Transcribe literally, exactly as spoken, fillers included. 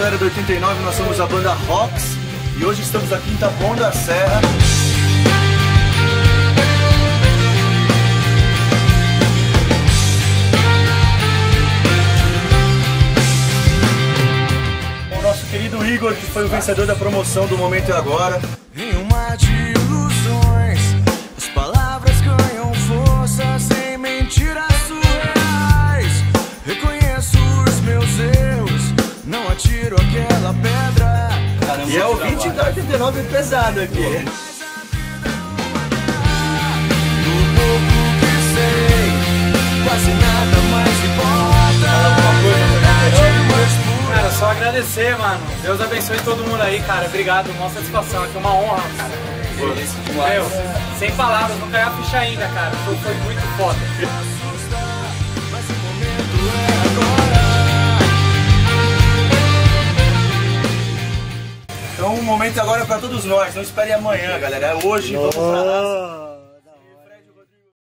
galera do oitenta e nove, nós somos a banda Rox e hoje estamos aqui em Taboão da Serra. Com o nosso querido Igor, que foi o vencedor da promoção do Momento é Agora. Em um mar de ilusões, as palavras ganham força sem mentiras surreais. Reconheço os meus erros, não atiro aquela pedra. Caramba, e é o ouvinte da oitenta e nove pesado aqui. Do pouco que sei, quase nada mais importa. Cara, só agradecer, mano. Deus abençoe todo mundo aí, cara. Obrigado, uma satisfação. Aqui é uma honra, cara. Meu, sem palavras, não caiu a ficha ainda, cara. Foi, foi muito foda. Então o momento agora é pra todos nós. Não espere amanhã, galera. É hoje. Vamos pra...